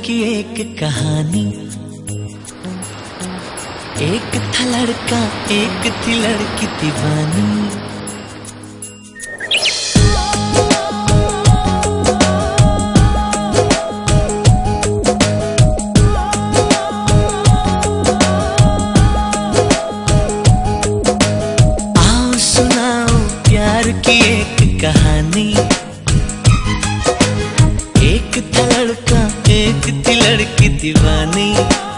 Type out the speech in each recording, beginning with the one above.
की एक कहानी। एक था लड़का, एक थी लड़की दीवानी। आओ सुनाओ प्यार की एक कहानी। एक था लड़का, एक थी लड़की दीवानी।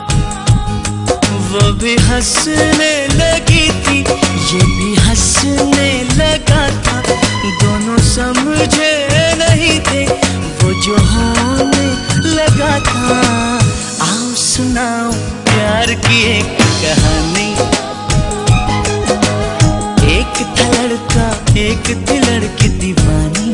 वो भी हंसने लगी थी, ये भी हंसने लगा था। दोनों समझे नहीं थे, वो जो होने लगा था। आओ सुनाओ प्यार की एक कहानी। एक था लड़का, एक थी लड़की दीवानी।